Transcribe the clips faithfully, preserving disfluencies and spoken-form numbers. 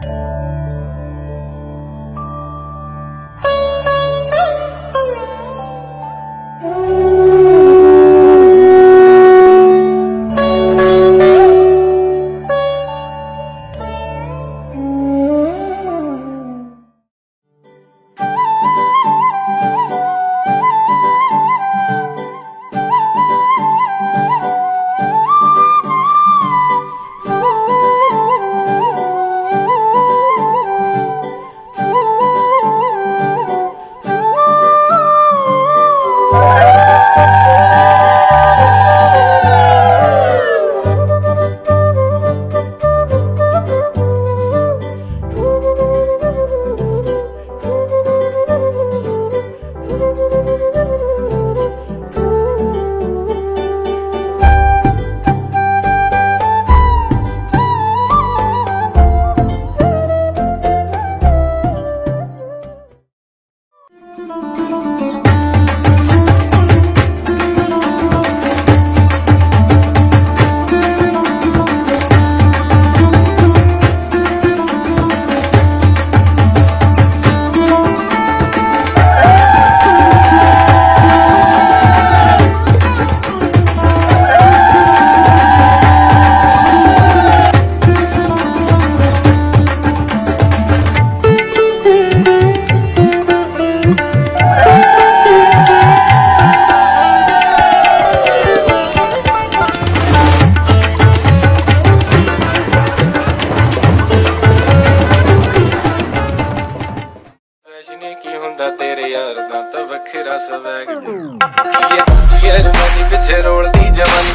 तेरे यार दा तो वखरा स्वैग ये चीयर मनी पिछे रोल दी जवानी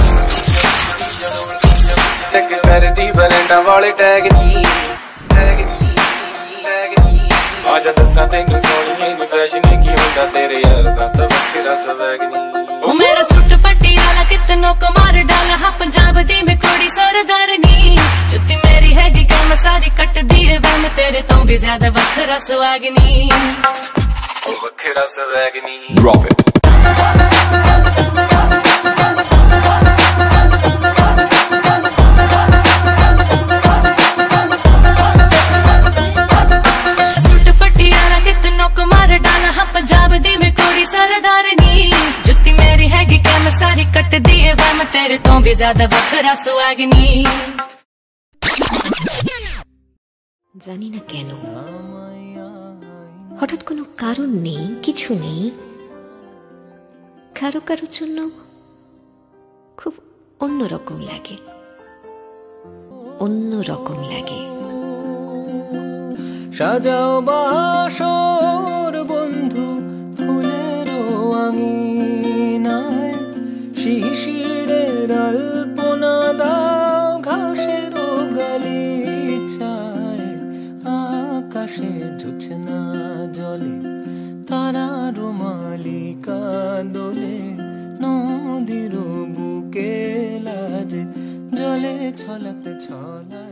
टक पैर दी बरंडा वाले टैग नी टैग नी टैग नी आजा दसा तेनू सोनिए नी फैशन की हुंदा तेरे यार दा तो वखरा स्वैग नी ओ मेरा सूट पटियाला कितनों को मार डाला हाँ पंजाब दी में कोड़ी सरदारनी जुत्ती मेरी हैगी क्या मैं सारी कट दी है वह मैं तेरे तो भी ज्यादा वखरा स्वैगनी वखरा स्वैगनी Drop it सूट पटियाला कितनों को मार डाला हाँ पंजाब दी में कोड़ी सरदारनी जुत्ती मेरी हैगी क्या मैं सारी कट दी है वह मैं तेरे तो भी ज्यादा वखरा स्वैगनी জানি না কেন হঠাৎ কোনো কারণ নেই কিছু নেই কারো কারোর জন্য খুব অন্যরকম লাগে অন্যরকম লাগে সাজাও বাসর বন্ধু ফুলের আঙিনায় শিশিরের আলপনা দাও ঘাসের গালিচায় আকাশে জোছনা জলে তারার মালিকা দোলে নদীর বুকে লাজে জলে ছলাতে ছলা